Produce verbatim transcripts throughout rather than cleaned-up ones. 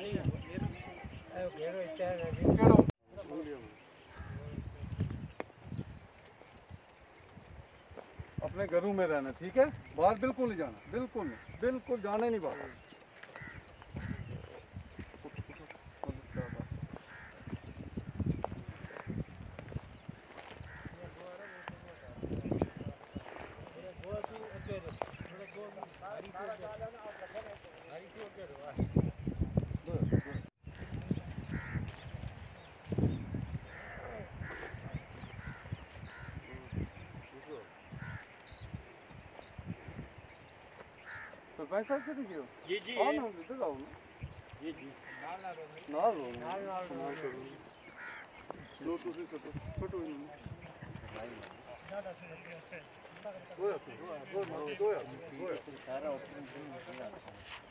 अपने घरों में रहना, ठीक है? बाहर बिल्कुल नहीं जाना, बिल्कुल नहीं, बिल्कुल जाना ही नहीं बाहर। सरपंच साहब क्या देखियो? जी जी। हाँ ना, इधर आओ ना। जी जी। नाल नाल नाल नाल नाल नाल करो। लो तो से छोटो छोटो ही नहीं। दो या दो दो दो या दो या सारा ऑप्शन नहीं है।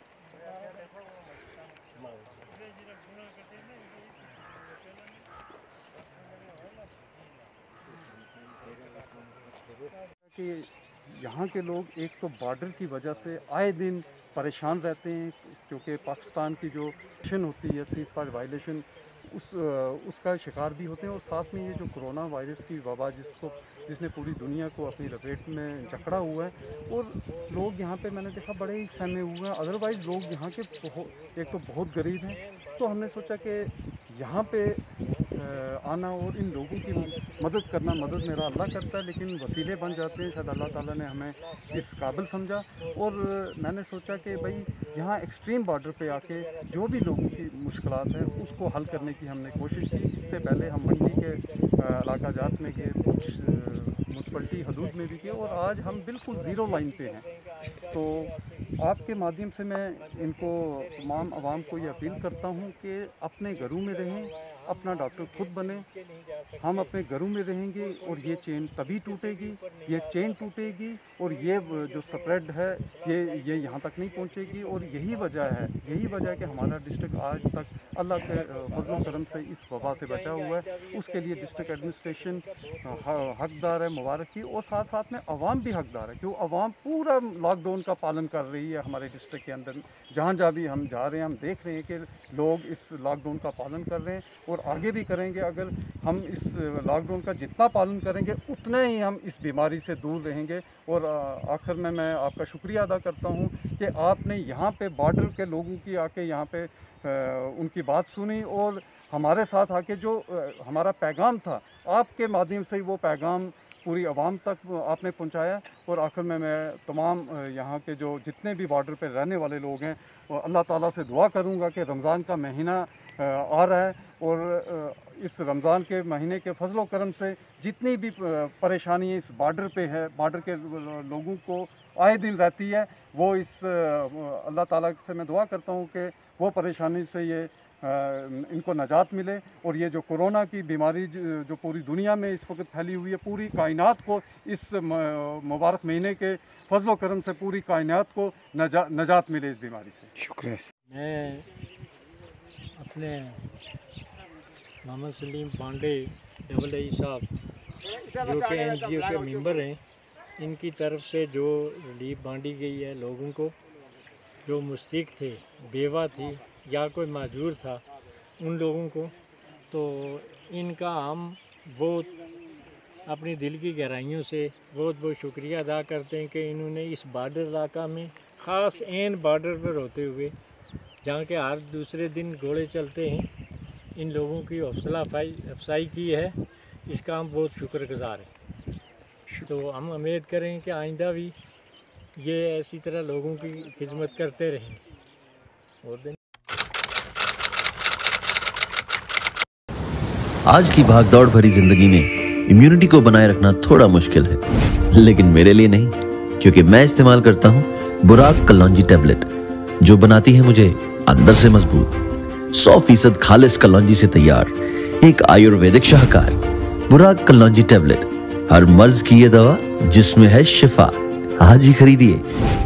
कि यहाँ के लोग एक तो बॉर्डर की वजह से आए दिन परेशान रहते हैं, क्योंकि पाकिस्तान की जो एक्शन होती है सीज़ फायर वायलेशन, उस उसका शिकार भी होते हैं। और साथ में ये जो कोरोना वायरस की वबा जिसको जिसने पूरी दुनिया को अपनी लपेट में जकड़ा हुआ है, और लोग यहाँ पे मैंने देखा बड़े ही सहमे हुए हैं। अदरवाइज़ लोग यहाँ के बहुत एक तो बहुत गरीब हैं, तो हमने सोचा कि यहाँ पे आना और इन लोगों की मदद करना, मदद मेरा अल्लाह करता है लेकिन वसीले बन जाते हैं, शायद अल्लाह ताला ने हमें इस काबिल समझा। और मैंने सोचा कि भाई यहाँ एक्सट्रीम बॉर्डर पे आके जो भी लोगों की मुश्किलात है उसको हल करने की हमने कोशिश की। इससे पहले हम मंडी के इलाका जात में गए, कुछ म्यूनसिपलिटी हदूद में भी किए, और आज हम बिल्कुल ज़ीरो लाइन पे हैं। तो आपके माध्यम से मैं इनको तमाम आवाम को ये अपील करता हूँ कि अपने घरों में रहें, अपना डॉक्टर खुद बने। हम अपने घरों में रहेंगे और ये चेन तभी टूटेगी, ये चेन टूटेगी और ये जो स्प्रेड है ये ये यहाँ तक नहीं पहुँचेगी। और यही वजह है यही वजह है कि हमारा डिस्ट्रिक्ट आज तक अल्लाह के फजल व करम से इस वबा से बचा हुआ है। उसके लिए डिस्ट्रिक्ट एडमिनिस्ट्रेशन हकदार है मुबारक की, और साथ साथ में अवाम भी हकदार है, क्यों अवाम पूरा लॉकडाउन का पालन कर रही है। हमारे डिस्ट्रिक्ट के अंदर जहाँ जहाँ भी हम जा रहे हैं हम देख रहे हैं कि लोग इस लॉकडाउन का पालन कर रहे हैं और आगे भी करेंगे। अगर हम इस लॉकडाउन का जितना पालन करेंगे उतना ही हम इस बीमारी से दूर रहेंगे। और आखिर में मैं आपका शुक्रिया अदा करता हूँ कि आपने यहाँ पे बॉर्डर के लोगों की आके यहाँ पे उनकी बात सुनी और हमारे साथ आके जो हमारा पैगाम था आपके माध्यम से ही वो पैगाम पूरी आवाम तक आपने पहुंचाया। और आखिर में मैं तमाम यहाँ के जो जितने भी बॉर्डर पे रहने वाले लोग हैं अल्लाह ताला से दुआ करूँगा कि रमज़ान का महीना आ रहा है और इस रमज़ान के महीने के फजलो करम से जितनी भी परेशानी इस बॉर्डर पे है, बॉर्डर के लोगों को आए दिन रहती है, वो इस अल्लाह ताला से मैं दुआ करता हूँ कि वो परेशानी से ये इनको नजात मिले। और ये जो कोरोना की बीमारी जो पूरी दुनिया में इस वक्त फैली हुई है, पूरी कायनात को इस मुबारक महीने के फजलो करम से पूरी कायनात को नजा, नजात मिले इस बीमारी से। शुक्रिया। मैं अपने मोहम्मद सलीम पांडे डबल आई साहब जो कि एन जी ओ के मेंबर हैं, इनकी तरफ से जो रिलीफ बांटी गई है लोगों को जो मुस्तहिक थे, बेवा थी या कोई माजूर था, उन लोगों को, तो इनका हम बहुत अपनी दिल की गहराइयों से बहुत बहुत शुक्रिया अदा करते हैं कि इन्होंने इस बॉर्डर इलाका में ख़ास एन बॉर्डर पर होते हुए जहाँ के हर दूसरे दिन घोड़े चलते हैं, इन लोगों की हौसला अफजाई की है। इसका हम बहुत शुक्रगुज़ार हैं। तो हम उम्मीद करें कि आइंदा भी ये ऐसी तरह लोगों की खिदमत करते रहेंगे। और दिन आज की भागदौड़ भरी जिंदगी में इम्यूनिटी को बनाए रखना थोड़ा मुश्किल है, लेकिन मेरे लिए नहीं, क्योंकि मैं इस्तेमाल करता हूँ बुराक कलौंजी टैबलेट, जो बनाती है मुझे अंदर से मजबूत। सौ फीसद खालिस कलौंजी से तैयार एक आयुर्वेदिक शाहकार बुराक कलौंजी टैबलेट, हर मर्ज की ये दवा जिसमें है शिफा। आज ही खरीदिए।